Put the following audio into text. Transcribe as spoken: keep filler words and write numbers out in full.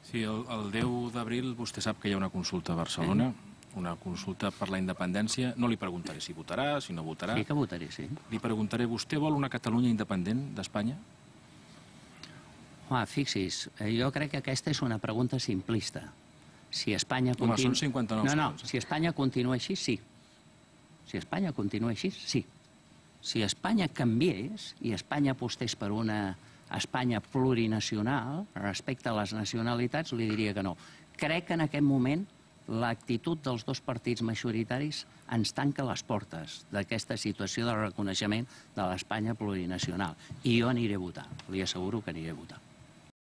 Sí, el deu d'abril vostè sap que hi ha una consulta a Barcelona, una consulta per la independència. No li preguntaré si votarà, si no votarà. Sí que votaré, sí. Li preguntaré, vostè vol una Catalunya independent d'Espanya? Home, fixi's, jo crec que aquesta és una pregunta simplista. Si Espanya Home, continua... són cinquanta-nou No, no, segons. si Espanya continua així, sí. Si Espanya continua així, sí. Si Espanya canviés i Espanya apostés per una Espanya plurinacional, respecte a les nacionalitats, li diria que no. Crec que en aquest moment l'actitud dels dos partits majoritaris ens tanca les portes d'aquesta situació de reconeixement de l'Espanya plurinacional. I jo aniré a votar, li asseguro que aniré a votar.